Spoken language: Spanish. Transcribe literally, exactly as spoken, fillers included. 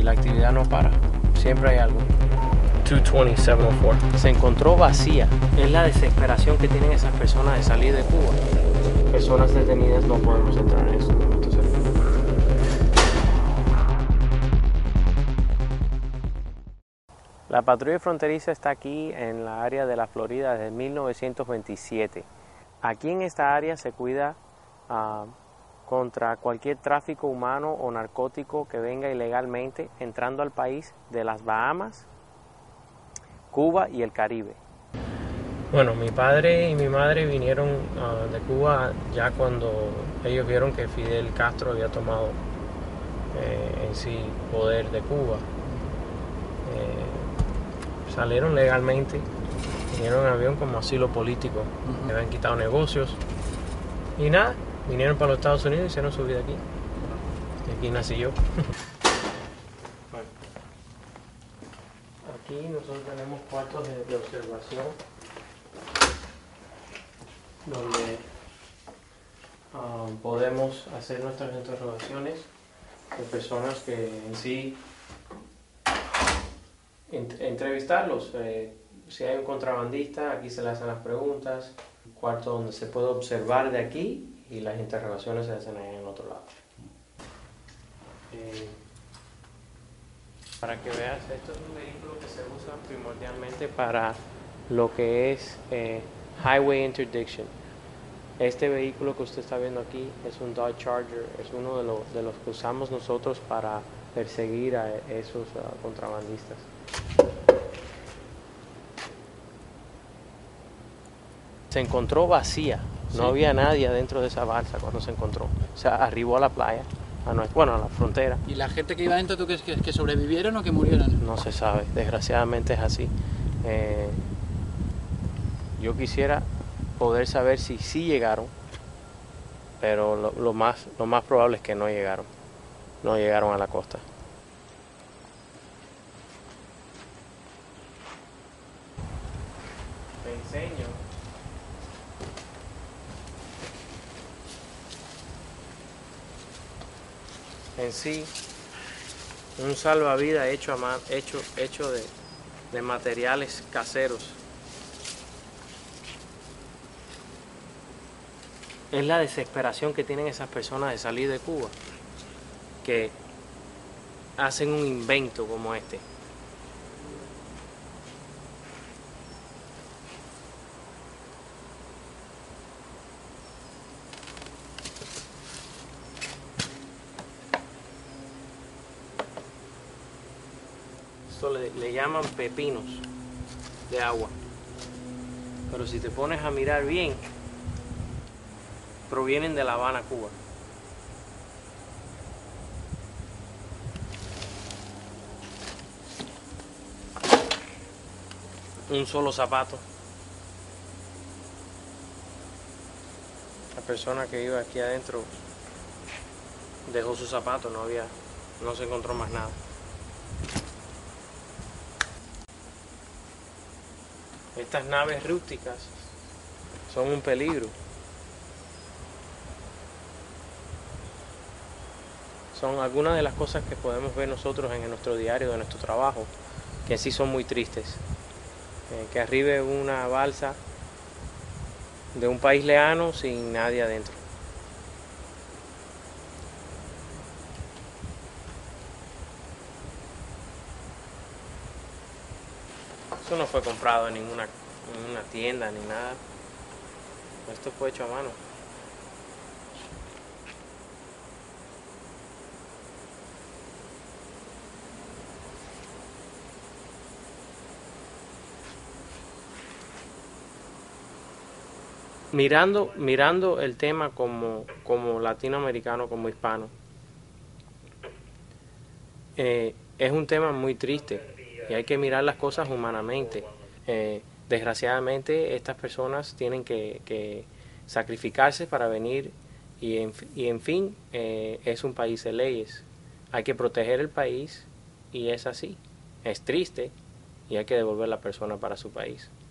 la actividad no para, siempre hay algo. doscientos veinte, setecientos cuatro. Se encontró vacía. Es la desesperación que tienen esas personas de salir de Cuba. Personas detenidas, no podemos entrar en estos momentos. La patrulla fronteriza está aquí en la área de la Florida desde mil novecientos veintisiete. Aquí en esta área se cuida uh, contra cualquier tráfico humano o narcótico que venga ilegalmente entrando al país de las Bahamas, Cuba y el Caribe. Bueno, mi padre y mi madre vinieron uh, de Cuba ya cuando ellos vieron que Fidel Castro había tomado eh, en sí poder de Cuba. Eh, salieron legalmente, vinieron en avión como asilo político, uh-huh. Me habían quitado negocios y nada, vinieron para los Estados Unidos y hicieron su vida aquí. Y aquí nací yo. Bueno. Aquí nosotros tenemos cuartos de, de observación donde um, podemos hacer nuestras interrogaciones de personas que en sí ent entrevistarlos. Eh, si hay un contrabandista, aquí se le hacen las preguntas. Un cuarto donde se puede observar de aquí y las interrogaciones se hacen ahí en el otro lado. Eh, para que veas, esto es un vehículo que se usa primordialmente para lo que es eh, highway interdiction. Este vehículo que usted está viendo aquí es un Dodge Charger, es uno de, lo, de los que usamos nosotros para perseguir a esos uh, contrabandistas. Se encontró vacía, no ¿Sí? había nadie adentro de esa balsa cuando se encontró. O sea, arribó a la playa, a nuestra, bueno, a la frontera. ¿Y la gente que iba adentro, tú crees que, que sobrevivieron o que murieron? No se sabe, desgraciadamente es así. Eh, yo quisiera poder saber si sí llegaron, pero lo, lo, más, lo más probable es que no llegaron, no llegaron a la costa. Te enseño. En sí, un salvavidas hecho, a man, hecho, hecho de, de materiales caseros. Es la desesperación que tienen esas personas de salir de Cuba, que hacen un invento como este. Esto le, le llaman pepinos de agua, pero si te pones a mirar bien, provienen de La Habana, Cuba. Un solo zapato. La persona que iba aquí adentro dejó su zapato, no había, no se encontró más nada. Estas naves rústicas son un peligro. Son algunas de las cosas que podemos ver nosotros en nuestro diario de nuestro trabajo, que sí son muy tristes. Eh, que arribe una balsa de un país lejano sin nadie adentro. Eso no fue comprado en ninguna, en ninguna tienda ni nada. Esto fue hecho a mano. Mirando, mirando el tema como, como latinoamericano, como hispano, eh, es un tema muy triste y hay que mirar las cosas humanamente. Eh, desgraciadamente estas personas tienen que, que sacrificarse para venir y en, y en fin, eh, es un país de leyes. Hay que proteger el país y es así. Es triste y hay que devolver a la persona para su país.